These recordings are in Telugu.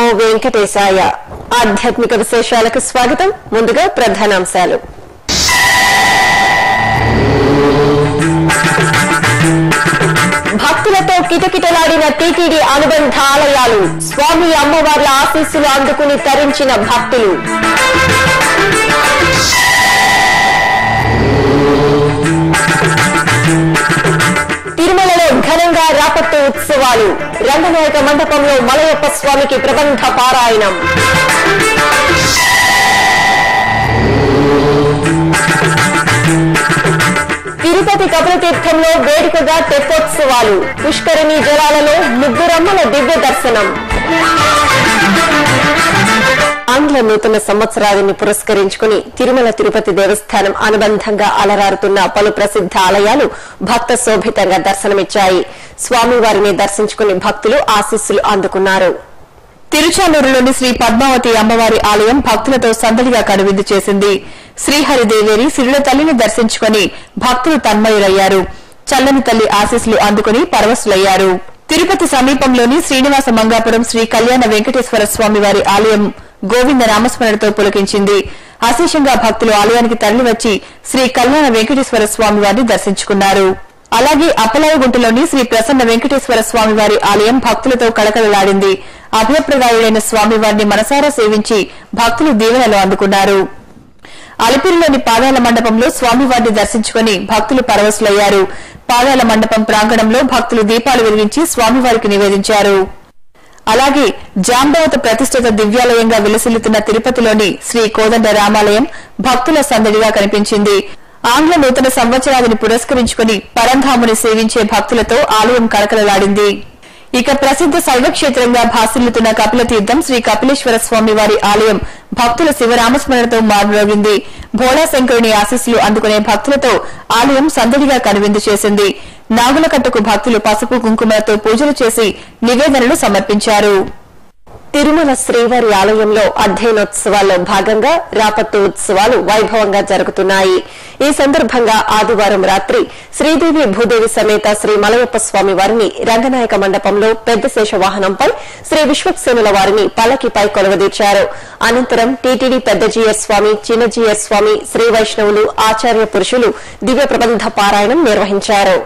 వెంకటేశాయ. ఆధ్యాత్మిక విశేషాలకు స్వాగతం. ముందుగా ప్రధానాంశాలు. భక్తులతో కిటకిటలాడిన టీటీడీ అనుబంధ ఆలయాలు. స్వామి అమ్మవార్ల ఆశీస్సులు అందుకుని తరించిన భక్తులు. తిరుమలలో ఘనంగా రాపత్తు ఉత్సవాలు. రంగనాయక మండపంలో మలయప్ప స్వామికి ప్రబంధ పారాయణం. తిరుపతి కపిలతీర్థంలో వేడుకగా తెప్పోత్సవాలు. పుష్కరిణి జలాలలో ముగ్గురమ్మల దివ్య దర్శనం. ఆంగ్ల నూతన సంవత్సరాన్ని పురస్కరించుకుని తిరుమల తిరుపతి దేవస్థానం అనుబంధంగా అలరారుతున్న పలు ప్రసిద్ధ ఆలయాలు భక్త శోభితంగా దర్శనమిచ్చాయి. స్వామివారిని దర్శించుకుని భక్తులు ఆశీస్సులు అందుకున్నారు. తిరుచానూరులోని శ్రీ పద్మావతి అమ్మవారి ఆలయం భక్తులతో సందడిగా కనువిందు చేసింది. శ్రీహరిదేవేరి సిరుల తల్లిని దర్శించుకుని భక్తులు తన్మయులయ్యారు. చల్లని తల్లి ఆశీస్సులు అందుకుని పరవశులయ్యారు. తిరుపతి సమీపంలోని శ్రీనివాస మంగాపురం శ్రీ కళ్యాణ వెంకటేశ్వర స్వామివారి ఆలయం గోవింద నామస్మరణతో పులకించింది. అశేషంగా భక్తులు ఆలయానికి తరలివచ్చి శ్రీ కళ్యాణ వెంకటేశ్వర స్వామివారిని దర్శించుకున్నారు. అలాగే అప్పలాయగుంటలోని శ్రీ ప్రసన్న వెంకటేశ్వర స్వామివారి ఆలయం భక్తులతో కళకళలాడింది. అభయప్రదాయుడైన స్వామివారిని మనసారా సేవించి భక్తులు దీవెనలు అందుకున్నారు. అలిపిరిలోని పాదాల మండపంలో స్వామివారిని దర్శించుకుని భక్తులు పరవశులయ్యారు. పాదాల మండపం ప్రాంగణంలో భక్తులు దీపాలు వెలిగించి స్వామివారికి నివేదించారు. అలాగే జాంబవత ప్రతిష్ఠిత దివ్యాలయంగా విలసిల్లుతున్న తిరుపతిలోని శ్రీ కోదండ రామాలయం భక్తుల సందడిగా కనిపించింది. ఆంగ్ల నూతన సంవత్సరాన్ని పురస్కరించుకుని పరంధాముని సేవించే భక్తులతో ఆలయం కళకళలాడింది. ఇక ప్రసిద్ధ శైవక్షేత్రంగా భాసిల్లుతున్న కపిలతీర్థం శ్రీ కపిలేశ్వర స్వామివారి ఆలయం భక్తుల శివరామస్మరణతో మారుమోగింది. భోళాశంకరుని ఆశీస్సులు అందుకునే భక్తులతో ఆలయం సందడిగా కనువిందు చేసింది. నాగులకట్టకు భక్తులు పసుపు కుంకుమలతో పూజలు చేసి నివేదనలు సమర్పించారు. తిరుమల శ్రీవారి ఆలయంలో అధ్యయనోత్సవాల్లో భాగంగా రాపత్తు ఉత్సవాలు వైభవంగా జరుగుతున్నాయి. ఈ సందర్భంగా ఆదివారం రాత్రి శ్రీదేవి భూదేవి సమేత శ్రీ మలయప్ప స్వామి వారిని రంగనాయక మండపంలో పెద్ద శేష వాహనంపై శ్రీ విశ్వక్సేనుల వారిని పల్లకిపై కొలువదీర్చారు. అనంతరం టీటీడీ పెద్ద జీయర్ స్వామి, చిన్న జీయర్ స్వామి, శ్రీ వైష్ణవులు, ఆచార్య పురుషులు దివ్య ప్రబంధ పారాయణం నిర్వహించారు.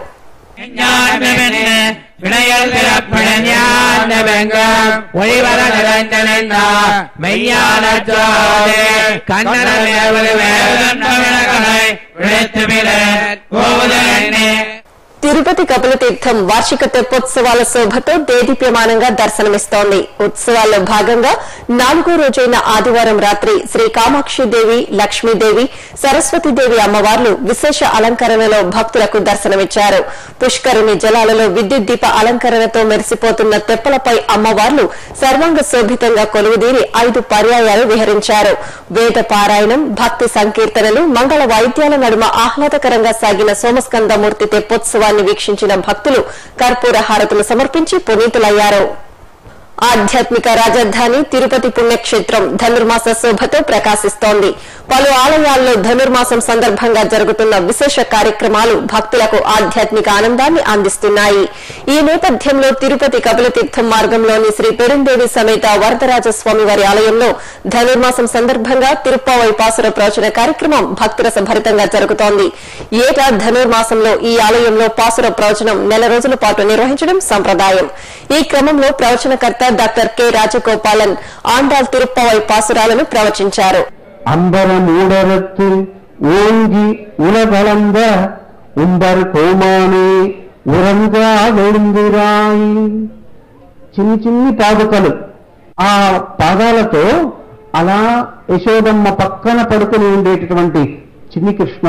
తిరుపతి కపిలతీర్థం వార్షిక తెప్పోత్సవాల శోభతో దేదీప్యమానంగా దర్శనమిస్తోంది. ఉత్సవాల్లో భాగంగా 4వ రోజైన ఆదివారం రాత్రి శ్రీ కామాక్షిదేవి, లక్ష్మీదేవి, సరస్వతీదేవి అమ్మవార్లు విశేష అలంకరణలో భక్తులకు దర్శనమిచ్చారు. పుష్కరిణి జలాలలో విద్యుత్ దీప అలంకరణతో మెరిసిపోతున్న తెప్పలపై అమ్మవార్లు సర్వాంగ శోభితంగా కొలువుదీరి 5 పర్యాయాలు విహరించారు. వేద పారాయణం, భక్తి సంకీర్తనలు, మంగళ వాయిద్యాల నడుమ ఆహ్లాదకరంగా సాగిన సోమస్కందమూర్తి తెప్పోత్సవాన్ని వీక్షించిన భక్తులు కర్పూర హారతులు సమర్పించి పునీతులయ్యారు. ఆధ్యాత్మిక రాజధాని తిరుపతి పుణ్యక్షేత్రం ధనుర్మాస శోభతో ప్రకాశిస్తోంది. పలు ఆలయాల్లో ధనుర్మాసం సందర్భంగా జరుగుతున్న విశేష కార్యక్రమాలు భక్తులకు ఆధ్యాత్మిక ఆనందాన్ని అందిస్తున్నాయి. ఈ నేపథ్యంలో తిరుపతి కపిలతీర్థం మార్గంలోని శ్రీ పెరుందేవి సమేత వరదరాజస్వామి వారి ఆలయంలో ధనుర్మాసం సందర్భంగా తిరుప్పావై పాసుర ప్రవచన కార్యక్రమం భక్తురస భరితంగా జరుగుతోంది. ఏటా ధనుర్మాసంలో ఈ ఆలయంలో పాసుర ప్రవచనం 4 రోజుల పాటు నిర్వహించడం సంప్రదాయం. ఈ క్రమంలో ప్రవచనకర్త డాక్టర్ కె రాజగోపాలన్ ఆండాల్ తిరుప్పావై పాసురాలను ప్రవచించారు. அம்பரம் ஊடரத்து ஓங்கி உலகளந்த உம்பர் கோமானே ఉరంగా వెందిరాయి. చిన్ని చిన్ని పాదుకలు. ఆ పాదాలతో అలా యశోదమ్మ పక్కన పడుకుని ఉండేటటువంటి చిన్ని కృష్ణ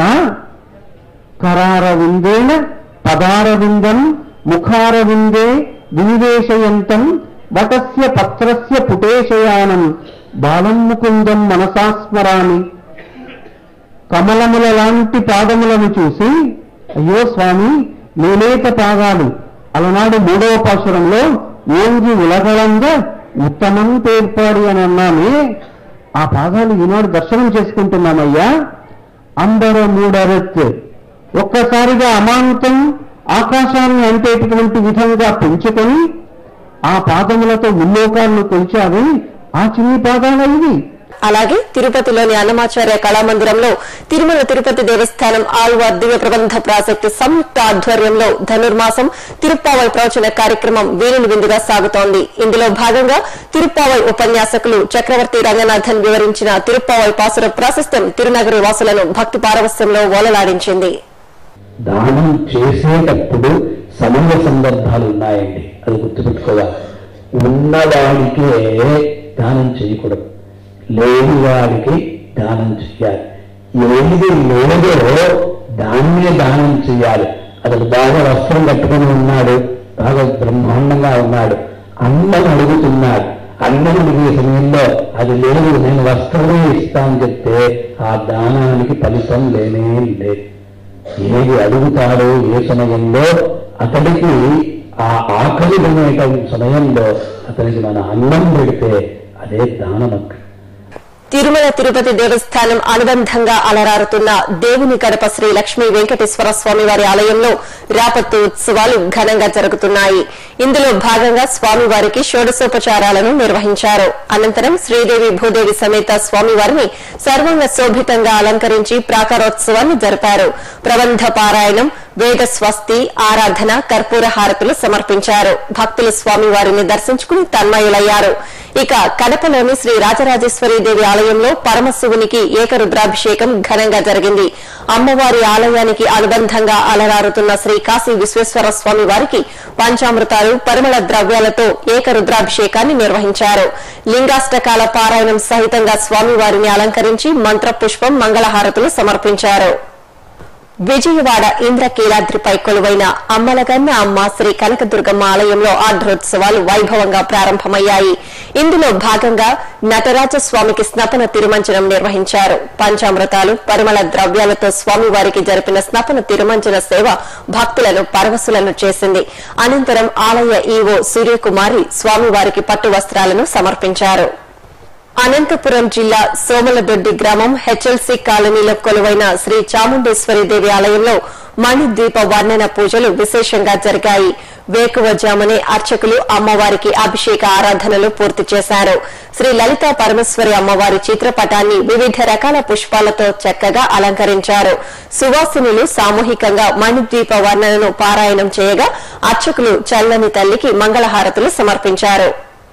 కరార విందేన పదార విందం ముఖార విందే వినివేశయంతం వటస్య పత్రస్య పుటేశయానం బాలం ముకుందం మనసాస్మరామి. కమలముల లాంటి పాదములను చూసి అయ్యో స్వామి నేనేత పాదాలు. అలనాడు 3వ పాసురంలో ఓంగి ఉలగలంగా ఉత్తమం పేర్పాడి అని అన్నామే. ఆ పాదాలు ఈనాడు దర్శనం చేసుకుంటున్నామయ్యా. అంబర మూడరెత్తు ఒక్కసారిగా అమాంతం ఆకాశాన్ని అంటేటటువంటి విధంగా పెంచుకొని ఆ పాదములతో ముల్లోకాలను కొలిచావి ఆ చిన్ని పాదాల ఇవి. అలాగే తిరుపతిలోని అన్నమాచార్య కళామందిరంలో తిరుమల తిరుపతి దేవస్థానం ఆళ్వార్ దివ్య ప్రబంధ ప్రాజెక్టు సంయుక్త ఆధ్వర్యంలో ధనుర్మాసం తిరుప్పావై ప్రవచన కార్యక్రమం వీరుని విందుగా సాగుతోంది. ఇందులో భాగంగా తిరుప్పావై ఉపన్యాసకులు చక్రవర్తి రంగనాథన్ వివరించిన తిరుప్పావై పాసుర ప్రాశస్త్యం తిరునగరి వాసులను భక్తి పారవస్యంలో ఓలలాడించింది. దానం చేసేటప్పుడు సమయ సందర్భాలు ఉన్నాయండి, అది గుర్తుపెట్టుకోవాలి. ఉన్నవాడికే దానం చేయకూడదు, లేని వాడికి దానం చెయ్యాలి. ఏది లేదో దాన్నే దానం చెయ్యాలి. అతడు బాగా వస్త్రం కట్టుకుని ఉన్నాడు, బాగా బ్రహ్మాండంగా ఉన్నాడు, అన్నం అడుగుతున్నాడు. అన్నం అడిగే సమయంలో అది లేదు, నేను వస్త్రమే ఇస్తానని చెప్తే ఆ దానానికి ఫలితం లేనే లేదు. ఏది అడుగుతాడో ఏ సమయంలో అతడికి ఆ ఆకలి అనేట సమయంలో అతనికి మన అన్నం పెడితే అదే దానం. తిరుమల తిరుపతి దేవస్థానం అనుబంధంగా అలరారుతున్న దేవుని గడప శ్రీ లక్ష్మీ వెంకటేశ్వర స్వామి వారి ఆలయంలో రాపత్తు ఉత్సవాలు ఘనంగా జరుగుతున్నాయి. ఇందులో భాగంగా స్వామివారికి షోడశోపచారాలను నిర్వహించారు. అనంతరం శ్రీదేవి భూదేవి సమేత స్వామివారిని సర్వంగ శోభితంగా అలంకరించి ప్రాకారోత్సవాన్ని జరిపారు. ప్రబంధ పారాయణం, వేద స్వస్తి, ఆరాధన, కర్పూర హారతులు సమర్పించారు. భక్తులు స్వామివారిని దర్శించుకుని తన్మయులయ్యారు. ఇక కడపలోని శ్రీ రాజరాజేశ్వరీదేవి ఆలయంలో పరమశివునికి ఏకరుద్రాభిషేకం ఘనంగా జరిగింది. అమ్మవారి ఆలయానికి అనుబంధంగా అలరారుతున్న శ్రీ కాశీ విశ్వేశ్వర స్వామి వారికి పంచామృతాలు, పరిమళ ద్రవ్యాలతో ఏకరుద్రాభిషేకాన్ని నిర్వహించారు. లింగాష్టకాల పారాయణం సహితంగా స్వామివారిని అలంకరించి మంత్రపుష్పం, మంగళహారతులు సమర్పించారు. విజయవాడ ఇంద్రకీలాద్రిపై కొలువైన అమ్మలగన్న అమ్మ శ్రీ కనకదుర్గమ్మ ఆలయంలో ఆర్ద్రోత్సవాలు వైభవంగా ప్రారంభమయ్యాయి. ఇందులో భాగంగా నటరాజ స్వామికి స్నపన తిరుమంజనం నిర్వహించారు. పంచామృతాలు, పరిమళ ద్రవ్యాలతో స్వామివారికి జరిపిన స్నపన తిరుమంజన సేవ భక్తులను పరవశులను చేసింది. అనంతరం ఆలయ ఈవో సూర్యకుమారి స్వామివారికి పట్టు వస్త్రాలను సమర్పించారు. అనంతపురం జిల్లా సోమలదొడ్డి గ్రామం హెచ్ఎల్సీ కాలనీలో కొలువైన శ్రీ చాముండేశ్వరీదేవి ఆలయంలో మణిద్వీప వర్ణన పూజలు విశేషంగా జరిగాయి. వేకువజామునే అర్చకులు అమ్మవారికి అభిషేక ఆరాధనలు పూర్తి చేశారు. శ్రీ లలితా పరమేశ్వరి అమ్మవారి చిత్రపటాన్ని వివిధ రకాల పుష్పాలతో చక్కగా అలంకరించారు. సువాసినులు సామూహికంగా మణిద్వీప వర్ణనను పారాయణం చేయగా అర్చకులు చల్లని తల్లికి మంగళహారతులు సమర్పించారు.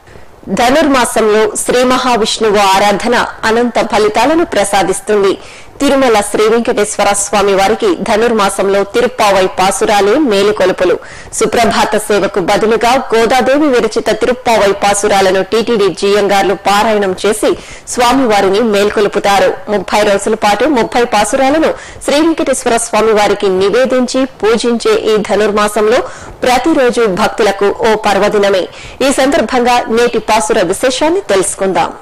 ధనుర్మాసంలో శ్రీ మహావిష్ణువు ఆరాధన అనంత ఫలితాలను ప్రసాదిస్తుంది. తిరుమల శ్రీ వెంకటేశ్వర స్వామి వారికి ధనుర్మాసంలో తిరుప్పావై పాసురాలే మేలుకొలుపులు. సుప్రభాత సేవకు బదులుగా గోదాదేవి విరచిత తిరుప్పావై పాసురాలను టీటీడీ జీఎంగార్లు పారాయణం చేసి స్వామివారిని మేల్కొలుపుతారు. 30 రోజుల పాటు 30 పాసురాలను శ్రీ వెంకటేశ్వర స్వామి వారికి నివేదించి పూజించే ఈ ధనుర్మాసంలో ప్రతిరోజు భక్తులకు ఓ పర్వదినమే. ఈ సందర్భంగా నేటి పాసుర విశేషాన్ని తెలుసుకుందాం.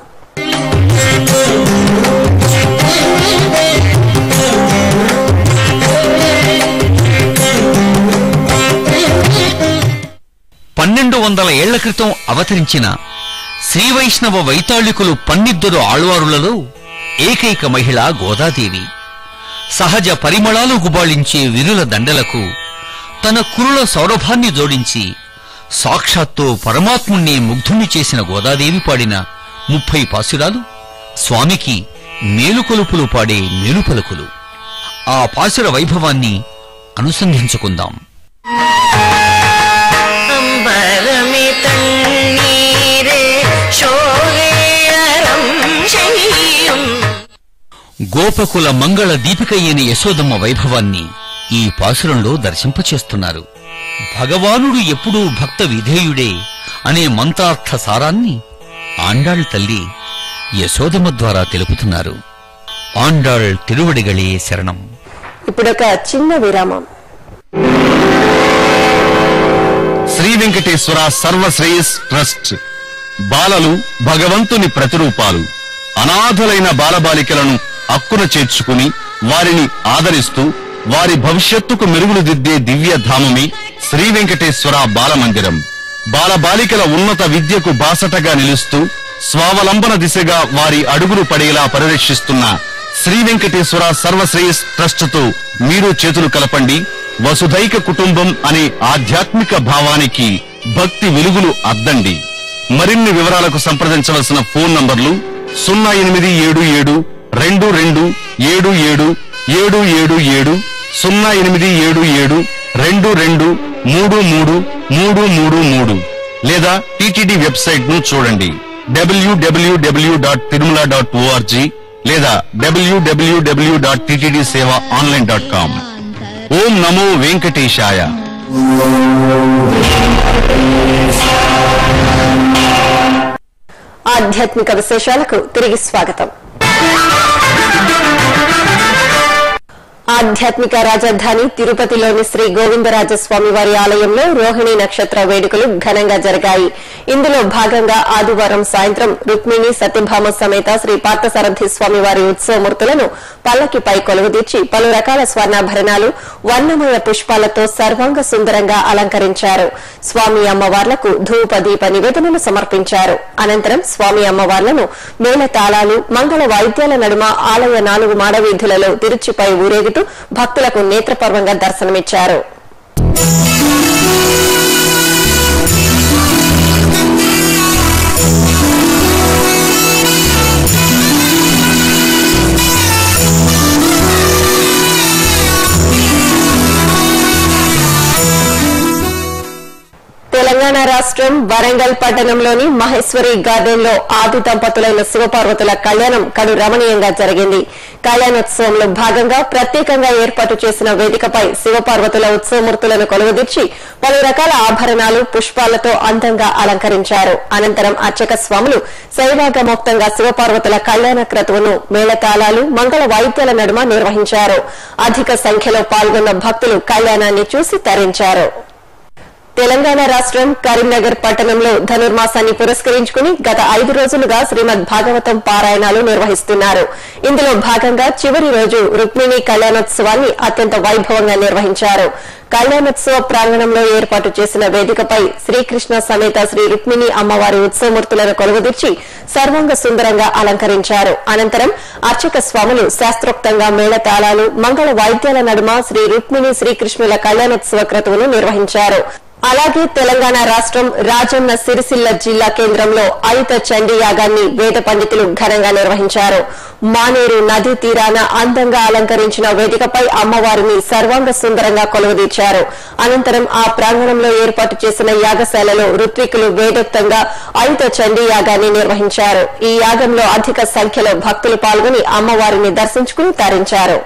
ఏళ్ల క్రితం అవతరించిన శ్రీవైష్ణవ వైతాళికులు 12 ఆళ్వారులలో ఏకైక మహిళ గోదాదేవి. సహజ పరిమళాలు గుబాళించే విరుల దండలకు తన కురుల సౌరభాన్ని జోడించి సాక్షాత్తు పరమాత్ముణ్ణి ముగ్ధుణ్ణి చేసిన గోదాదేవి పాడిన 30 పాసురాలు స్వామికి మేలుకొలుపులు పాడే మేలుపలుకులు. ఆ పాసుర వైభవాన్ని అనుసంధించుకుందాం. గోపకుల మంగళ దీపికయ్యని యశోదమ్మ వైభవాన్ని ఈ పాసురంలో దర్శింపచేస్తున్నారు. భగవానుడు ఎప్పుడూ భక్త విధేయుడే అనే మంత్రార్థ సారాన్ని ఆండాళ్ తల్లి యశోదమ్మ ద్వారా తెలుపుతున్నారు. ఆండాళ్ తిరువడిగళే శరణం. ఇప్పుడొక చిన్న విరామం. శ్రీ వెంకటేశ్వర సర్వశ్రేయస్ ట్రస్ట్ బాలలు భగవంతుని ప్రతిరూపాలు. అనాథలైన బాలబాలికలను అక్కున చేర్చుకుని వారిని ఆదరిస్తూ వారి భవిష్యత్తుకు మెరుగులు దిద్దే దివ్యధామమే శ్రీ వెంకటేశ్వర బాలమందిరం. బాలబాలికల ఉన్నత విద్యకు బాసటగా నిలుస్తూ స్వావలంబన దిశగా వారి అడుగులు పడేలా పరిరక్షిస్తున్న శ్రీ వెంకటేశ్వర సర్వశ్రేయస్ ట్రస్టుతో మీరు చేతులు కలపండి. వసుధైక కుటుంబం అనే ఆధ్యాత్మిక భావానికి భక్తి వెలుగులు అద్దండి. మరిన్ని వివరాలకు సంప్రదించవలసిన ఫోన్ నంబర్లు 0877 22 77 777 0877 22 33 333 లేదా టీటీడీ వెబ్సైట్ ను చూడండి www.tirumala.org లేదా www.ttdsevaonline.com. ఓం నమో వెంకటేశాయ. ఆధ్యాత్మిక విశేషాలకు తిరిగి స్వాగతం. ఆధ్యాత్మిక రాజధాని తిరుపతిలోని శ్రీ గోవిందరాజస్వామి వారి ఆలయంలో రోహిణి నక్షత్ర వేడుకలు ఘనంగా జరిగాయి. ఇందులో భాగంగా ఆదివారం సాయంత్రం రుక్మిణి సత్యభామ సమేత శ్రీ పార్థసారథి స్వామి వారి ఉత్సవమూర్తులను పల్లకిపై కొలువుదీర్చి పలు రకాల స్వర్ణాభరణాలు, వర్ణమయ పుష్పాలతో సర్వాంగ సుందరంగా అలంకరించారు. స్వామి అమ్మవార్లకు ధూప దీప నివేదనలు సమర్పించారు. అనంతరం స్వామి అమ్మవార్లను మేళతాళాలు, మంగళ వాయిద్యాల నడుమ ఆలయ 4 మాడవీధులలో తిరుచిపై ఊరేగుతూ భక్తులకు నేత్రపర్వంగా దర్శనమిచ్చారు. తెలంగాణ రాష్ట్రం వరంగల్ పట్టణంలోని మహేశ్వరి గార్డెన్ లో ఆది దంపతులైన శివపార్వతుల కళ్యాణం కడు రమణీయంగా జరిగింది. కళ్యాణోత్సవంలో భాగంగా ప్రత్యేకంగా ఏర్పాటు చేసిన వేదికపై శివపార్వతుల ఉత్సవమూర్తులను కొలువుదీర్చి పలు రకాల ఆభరణాలు, పుష్పాలతో అందంగా అలంకరించారు. అనంతరం అర్చక స్వాములు శైవాగమోక్తంగా శివపార్వతుల కళ్యాణ క్రతువును మేళతాళాలు, మంగళ వాయిద్యాల నడుమ నిర్వహించారు. అధిక సంఖ్యలో పాల్గొన్న భక్తులు కళ్యాణాన్ని చూసి తరించారు. తెలంగాణ రాష్ట్రం కరీంనగర్ పట్టణంలో ధనుర్మాసాన్ని పురస్కరించుకుని గత 5 రోజులుగా శ్రీమద్ భాగవతం పారాయణాలు నిర్వహిస్తున్నారు. ఇందులో భాగంగా చివరి రోజు రుక్మిణి కళ్యాణోత్సవాన్ని అత్యంత వైభవంగా నిర్వహించారు. కళ్యాణోత్సవ ప్రాంగణంలో ఏర్పాటు చేసిన వేదికపై శ్రీకృష్ణ సమేత శ్రీ రుక్మిణి అమ్మవారి ఉత్సవమూర్తులను కొలువుదీర్చి సర్వాంగ సుందరంగా అలంకరించారు. అనంతరం అర్చక స్వాములు శాస్త్రోక్తంగా మేళతాళాలు, మంగళ వాయిద్యాల నడుమ శ్రీ రుక్మిణి శ్రీకృష్ణుల కళ్యాణోత్సవ క్రతువును నిర్వహించారు. అలాగే తెలంగాణ రాష్ట్రం రాజన్న సిరిసిల్ల జిల్లా కేంద్రంలో అయుత చండీ యాగాన్ని వేద పండితులు ఘనంగా నిర్వహించారు. మానేరు నదీ తీరాన అందంగా అలంకరించిన వేదికపై అమ్మవారిని సర్వాంగ సుందరంగా కొలువుదీర్చారు. అనంతరం ఆ ప్రాంగణంలో ఏర్పాటు చేసిన యాగశాలలో ఋత్వికులు వేదోక్తంగా అయుత చండీ యాగాన్ని నిర్వహించారు. ఈ యాగంలో అధిక సంఖ్యలో భక్తులు పాల్గొని అమ్మవారిని దర్శించుకుని తరించారు.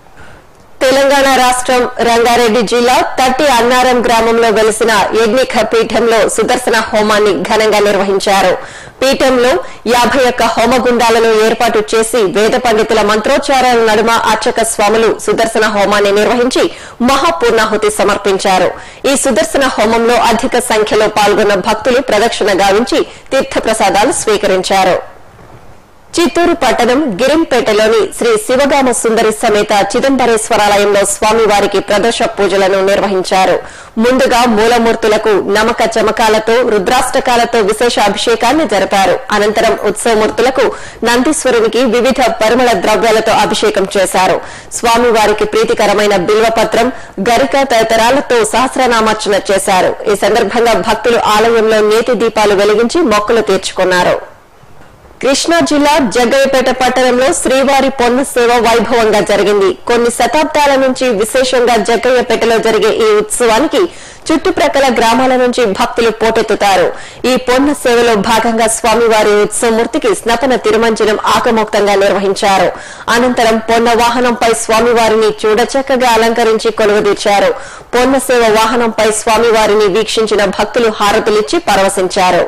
తెలంగాణ రాష్ట్రం రంగారెడ్డి జిల్లా తట్టి అన్నారం గ్రామంలో వెలిసిన యజ్ఞిక పీఠంలో సుదర్శన హోమాన్ని ఘనంగా నిర్వహించారు. పీఠంలో 51 హోమగుండాలను ఏర్పాటు చేసి వేద పండితుల మంత్రోచ్చారాల నడుమ అర్చక స్వాములు సుదర్శన హోమాన్ని నిర్వహించి మహాపూర్ణాహుతి సమర్పించారు. ఈ సుదర్శన హోమంలో అధిక సంఖ్యలో పాల్గొన్న భక్తులు ప్రదక్షిణ గావించి తీర్థప్రసాదాలు స్వీకరించారు. చిత్తూరు పట్టణం గిరింపేటలోని శ్రీ శివగామ సుందరి సమేత చిదంబరేశ్వరాలయంలో స్వామివారికి ప్రదోష పూజలను నిర్వహించారు. ముందుగా మూలమూర్తులకు నమక చమకాలతో, రుద్రాష్టకాలతో విశేష అభిషేకాన్ని జరిపారు. అనంతరం ఉత్సవమూర్తులకు నందీశ్వరునికి వివిధ పరిమళ ద్రవ్యాలతో అభిషేకం చేశారు. స్వామివారికి ప్రీతికరమైన బిల్వపత్రం, గరిక తదితరాలతో సహస్రనామార్చన చేశారు. ఈ సందర్భంగా భక్తులు ఆలయంలో నేతి దీపాలు వెలిగించి మొక్కులు తీర్చుకున్నారు. కృష్ణా జిల్లా జగ్గయ్యపేట పట్టణంలో శ్రీవారి పొన్న సేవ వైభవంగా జరిగింది. కొన్ని శతాబ్దాల నుంచి విశేషంగా జగ్గయ్యపేటలో జరిగే ఈ ఉత్సవానికి చుట్టుప్రక్కల గ్రామాల నుంచి భక్తులు పోటెత్తుతారు. ఈ పొన్న సేవలో భాగంగా స్వామివారి ఉత్సవమూర్తికి స్నపన తిరుమంజనం ఆగమోక్తంగా నిర్వహించారు. అనంతరం పొన్న వాహనంపై స్వామివారిని చూడచక్కగా అలంకరించి కొలువుదీర్చారు. పొన్న సేవ వాహనంపై స్వామివారిని వీక్షించిన భక్తులు హారతులిచ్చి పరవశించారు.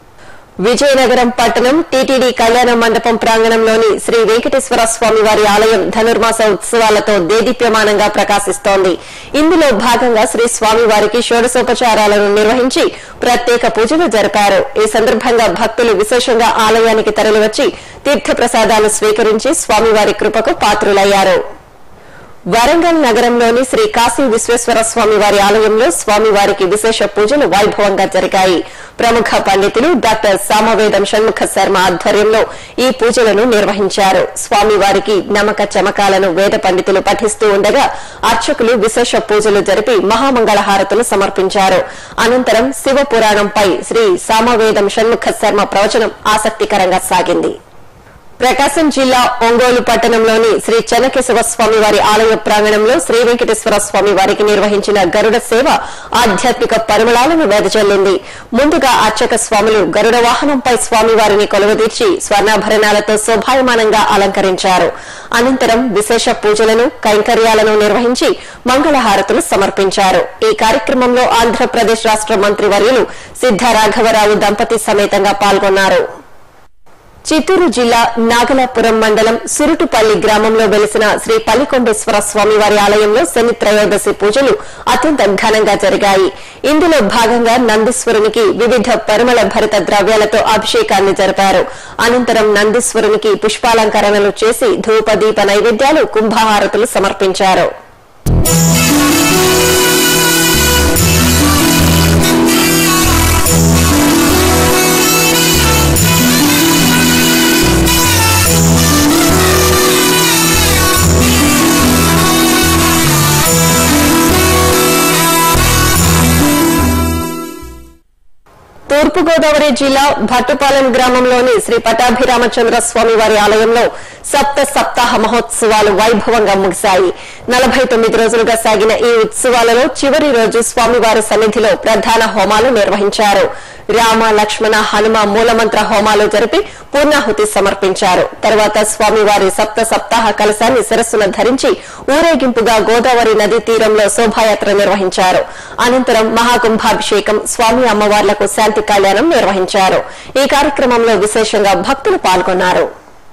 విజయనగరం పట్టణం టీటీడీ కళ్యాణ మండపం ప్రాంగణంలోని శ్రీ వెంకటేశ్వర స్వామి వారి ఆలయం ధనుర్మాస ఉత్సవాలతో దేదీప్యమానంగా ప్రకాశిస్తోంది. ఇందులో భాగంగా శ్రీ స్వామివారికి షోడశోపచారాలను నిర్వహించి ప్రత్యేక పూజలు జరిపారు. ఈ సందర్భంగా భక్తులు విశేషంగా ఆలయానికి తరలివచ్చి తీర్థప్రసాదాలు స్వీకరించి స్వామివారి కృపకు పాత్రులయ్యారు. వరంగల్ నగరంలోని శ్రీ కాశీ విశ్వేశ్వర స్వామి వారి ఆలయంలో స్వామివారికి విశేష పూజలు వైభవంగా జరిగాయి. ప్రముఖ పండితులు డాక్టర్ సామవేదం షణ్ముఖ శర్మ ఆధ్వర్యంలో ఈ పూజలను నిర్వహించారు. స్వామివారికి నమక చమకాలను వేద పండితులు పఠిస్తూ ఉండగా అర్చకులు విశేష పూజలు జరిపి మహామంగళ హారతులు సమర్పించారు. అనంతరం శివ పురాణంపై శ్రీ సామవేదం షణ్ముఖ శర్మ ప్రవచనం ఆసక్తికరంగా సాగింది. ప్రకాశం జిల్లా ఒంగోలు పట్టణంలోని శ్రీ చెన్నకేశవ స్వామి వారి ఆలయ ప్రాంగణంలో శ్రీ వెంకటేశ్వర స్వామి వారికి నిర్వహించిన గరుడ సేవ ఆధ్యాత్మిక పరిమళాలను వెదజల్లింది. ముందుగా అర్చక స్వాములు గరుడ వాహనంపై స్వామివారిని కొలువుదీర్చి స్వర్ణాభరణాలతో శోభాయమానంగా అలంకరించారు. అనంతరం విశేష పూజలను కైంకర్యాలను నిర్వహించి మంగళహారతులు సమర్పించారు. ఈ కార్యక్రమంలో ఆంధ్రప్రదేశ్ రాష్ట మంత్రివర్యులు సిద్ధ రాఘవరావు దంపతి సమేతంగా పాల్గొన్నారు. చిత్తూరు జిల్లా నాగలాపురం మండలం సురుటుపల్లి గ్రామంలో వెలిసిన శ్రీ పల్లికొండేశ్వర స్వామివారి ఆలయంలో శని త్రయోదశి పూజలు అత్యంత ఘనంగా జరిగాయి. ఇందులో భాగంగా నందీశ్వరునికి వివిధ పరిమళ భరిత ద్రవ్యాలతో అభిషేకాన్ని జరిపారు. అనంతరం నందీశ్వరునికి పుష్పాలంకరణలు చేసి ధూపదీప నైవేద్యాలు కుంభహారతులు సమర్పించారు. తూర్పుగోదావరి జిల్లా భట్టుపాలెం గ్రామంలోని శ్రీ పటాభిరామచంద్ర స్వామి వారి ఆలయంలో సప్తాహ మహోత్సవాలు వైభవంగా ముగిశాయి. 49 రోజులుగా సాగిన ఈ ఉత్సవాలలో చివరి రోజు స్వామివారి సన్నిధిలో ప్రధాన హోమాలు నిర్వహించారు. రామ లక్ష్మణ హనుమ మూలమంత్ర హోమాలు జరిపి పూర్ణాహుతి సమర్పించారు. తర్వాత స్వామివారి సప్తాహ కలశాన్ని శిరస్సున ధరించి ఊరేగింపుగా గోదావరి నదీ తీరంలో శోభాయాత్ర నిర్వహించారు. అనంతరం మహాకుంభాభిషేకం, స్వామి అమ్మవార్లకు శాంతి కళ్యాణం నిర్వహించారు. ఈ కార్యక్రమంలో విశేషంగా భక్తులు పాల్గొన్నారు.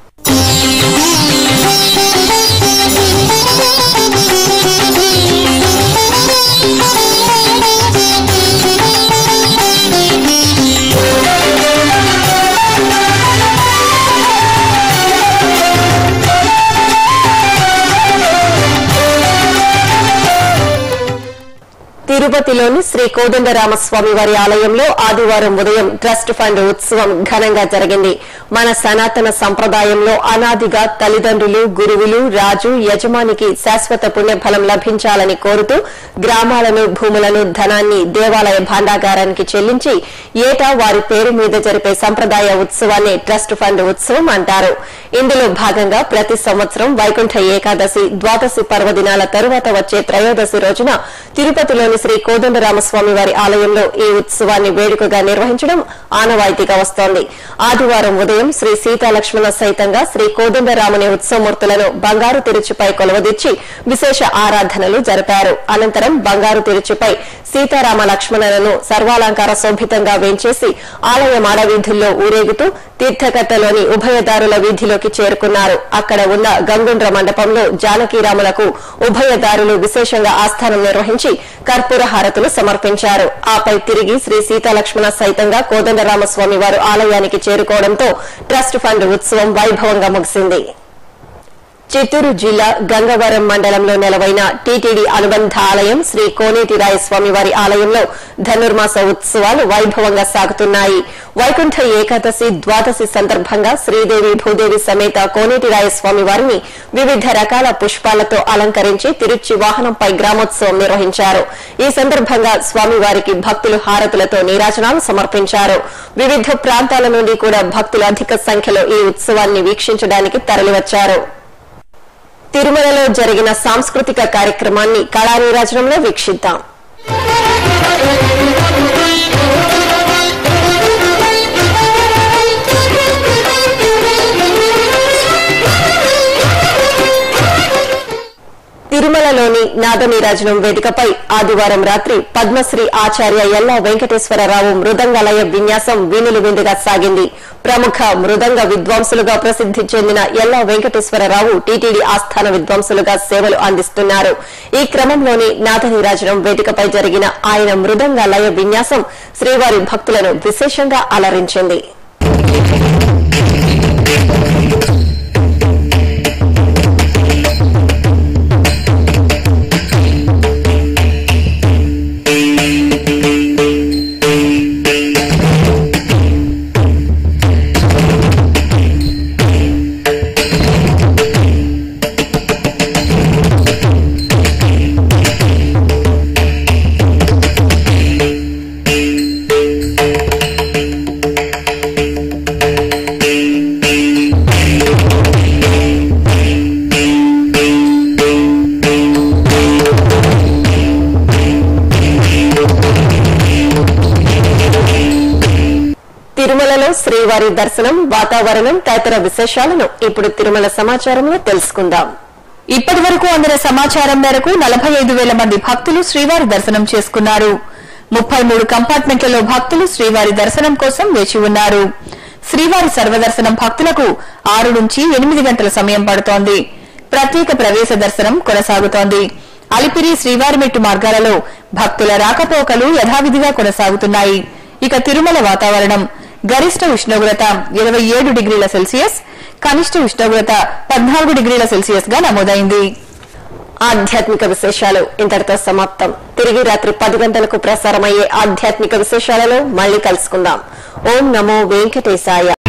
తిరుపతిలోని శ్రీ కోదండరామస్వామి వారి ఆలయంలో ఆదివారం ఉదయం ట్రస్ట్ ఫండ్ ఉత్సవం ఘనంగా జరిగింది. మన సనాతన సంప్రదాయంలో అనాదిగా తల్లిదండ్రులు, గురువులు, రాజు, యజమానికి శాశ్వత పుణ్యఫలం లభించాలని కోరుతూ గ్రామాలను, భూములను, ధనాన్ని దేవాలయ భాండాగారానికి చెల్లించి ఏటా వారి పేరు మీద జరిపే సంప్రదాయ ఉత్సవాన్ని ట్రస్ట్ ఫండ్ ఉత్సవం అంటారు. ఇందులో భాగంగా ప్రతి సంవత్సరం వైకుంఠ ఏకాదశి, ద్వాదశి పర్వదినాల తరువాత వచ్చే త్రయోదశి రోజున తిరుపతిలోని శ్రీ కోదండరామస్వామి వారి ఆలయంలో ఈ ఉత్సవాన్ని వేడుకగా నిర్వహించడం ఆనవాయితీగా వస్తోంది. ఆదివారం ఉదయం శ్రీ సీతాలక్ష్మణ సహితంగా శ్రీ కోదండరాముని ఉత్సవమూర్తులను బంగారు తిరుచిపై కొలువదీర్చి విశేష ఆరాధనలు జరిపారు. అనంతరం బంగారు తిరుచిపై సీతారామ లక్ష్మణులను సర్వాలంకార శోభితంగా వేంచేసి ఆలయ మాడవీధుల్లో ఊరేగుతూ తీర్థకట్టలోని ఉభయదారుల వీధిలోకి చేరుకున్నారు. అక్కడ ఉన్న గంగుండ్ర మండపంలో జానకీరాములకు ఉభయదారులు విశేషంగా ఆస్థానం నిర్వహించి కర్పూర హారతులు సమర్పించారు. ఆపై తిరిగి శ్రీ సీతాలక్ష్మణ సహితంగా కోదండరామస్వామి వారు ఆలయానికి చేరుకోవడంతో ట్రస్ట్ ఫండ్ ఉత్సవం వైభవంగా ముగిసింది. చిత్తూరు జిల్లా గంగవరం మండలంలో నెలవైన టీటీడీ అనుబంధ ఆలయం శ్రీ కోనేటిరాయ స్వామి వారి ఆలయంలో ధనుర్మాస ఉత్సవాలు వైభవంగా సాగుతున్నాయి. వైకుంఠ ఏకాదశి, ద్వాదశి సందర్భంగా శ్రీదేవి, భూదేవి సమేత కోనేటిరాయ స్వామి వారిని వివిధ రకాల పుష్పాలతో అలంకరించి తిరుచి వాహనంపై గ్రామోత్సవం నిర్వహించారు. ఈ సందర్భంగా స్వామివారికి భక్తులు హారతులతో నీరాజనాలు సమర్పించారు. వివిధ ప్రాంతాల నుండి కూడా భక్తులు అధిక సంఖ్యలో ఈ ఉత్సవాన్ని వీక్షించడానికి తరలివచ్చారు. తిరుమలలో జరిగిన సాంస్కృతిక కార్యక్రమాన్ని కళానీరాజనంలో వీక్షిద్దాం. తిరుమలలోని నాదనీరాజనం వేదికపై ఆదివారం రాత్రి పద్మశ్రీ ఆచార్య ఎల్లా వెంకటేశ్వరరావు మృదంగాలయ విన్యాసం వీణులు విందుగా సాగింది. ప్రముఖ మృదంగ విద్వాంసులుగా ప్రసిద్ది చెందిన ఎల్లా వెంకటేశ్వరరావు టీటీడీ ఆస్థాన విద్వాంసులుగా సేవలు అందిస్తున్నారు. ఈ క్రమంలోని నాదనీరాజనం వేదికపై జరిగిన ఆయన మృదంగాలయ విన్యాసం శ్రీవారి భక్తులను విశేషంగా అలరించింది. శ్రీవారి దర్శనం, వాతావరణం తదితర విశేషాలను ఇప్పుడు తిరుమల సమాచారంలో తెలుసుకుందాం. ఇప్పటి వరకు అందిన సమాచారం మేరకు 45,000 మంది భక్తులు శ్రీవారి దర్శనం చేసుకున్నారు. 33 కంపార్ట్మెంట్లలో భక్తులు శ్రీవారి దర్శనం కోసం వేచి ఉన్నారు. శ్రీవారి సర్వదర్శనం భక్తులకు 6 నుంచి 8 గంటల సమయం పడుతోంది. ప్రత్యేక ప్రవేశ దర్శనం కొనసాగుతోంది. అలిపిరి శ్రీవారి మెట్టు మార్గాలలో భక్తుల రాకపోకలు యథావిధిగా కొనసాగుతున్నాయి. ఇక తిరుమల వాతావరణం గరిష్ట ఉష్ణోగ్రత 27 డిగ్రీల సెల్సియస్, కనిష్ట ఉష్ణోగ్రత 14 డిగ్రీల సెల్సియస్ గా నమోదైంది. ఆధ్యాత్మిక విశేషాలు ఇంతటితో సమాప్తం. తిరిగి రాత్రి 10 గంటలకు ప్రసారమయ్యే ఆధ్యాత్మిక విశేషాలలో మళ్లీ కలుసుకుందాం. ఓం నమో వెంకటేశాయ.